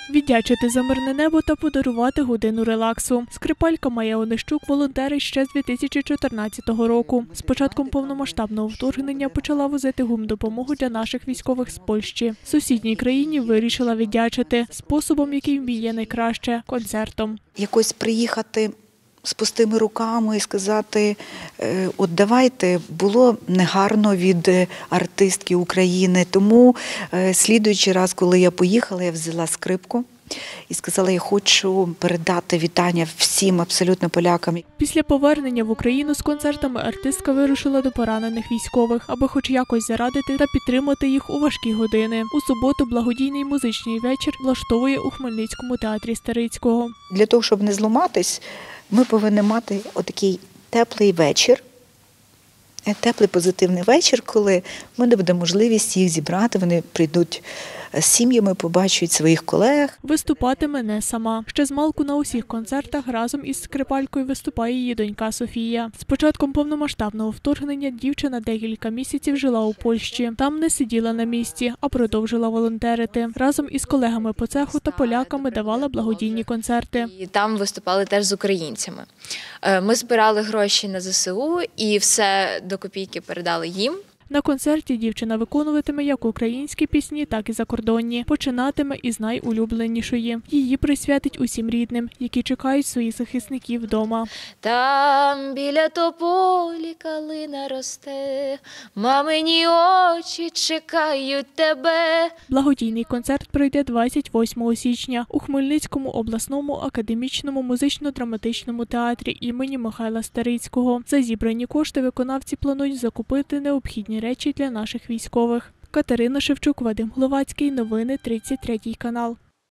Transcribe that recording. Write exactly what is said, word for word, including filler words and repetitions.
Віддячити за мирне небо та подарувати годину релаксу. Скрипалька Майя Онищук волонтерить ще з дві тисячі чотирнадцятого року. З початком повномасштабного вторгнення почала возити гумдопомогу для наших військових з Польщі. Сусідній країні вирішила віддячити способом, який вміє найкраще – концертом. Якось приїхати з пустими руками і сказати, от давайте, було негарно від артистки України. Тому слідуючий раз, коли я поїхала, я взяла скрипку і сказала, я хочу передати вітання всім абсолютно полякам. Після повернення в Україну з концертами артистка вирушила до поранених військових, аби хоч якось зарадити та підтримати їх у важкі години. У суботу благодійний музичний вечір влаштовує у Хмельницькому театрі Старицького. Для того, щоб не зламатись, ми повинні мати отакий теплий вечір, теплий позитивний вечір, коли в мене буде можливість їх зібрати, вони прийдуть з сім'ями, побачать своїх колег. Виступатиме не сама. Ще змалку на усіх концертах разом із скрипалькою виступає її донька Софія. З початком повномасштабного вторгнення дівчина декілька місяців жила у Польщі. Там не сиділа на місці, а продовжила волонтерити. Разом із колегами по цеху та поляками давала благодійні концерти. І там виступали теж з українцями. Ми збирали гроші на зе се у і все до копійки передали їм. На концерті дівчина виконуватиме як українські пісні, так і закордонні. Починатиме із найулюбленішої. Її присвятить усім рідним, які чекають своїх захисників вдома. Там біля тополі калина росте, мамині очі чекають тебе. Благодійний концерт пройде двадцять восьмого січня у Хмельницькому обласному академічному музично-драматичному театрі імені Михайла Старицького. За зібрані кошти виконавці планують закупити необхідні речі для наших військових. Катерина Шевчук, Вадим Гловацький. Новини тридцять третій канал.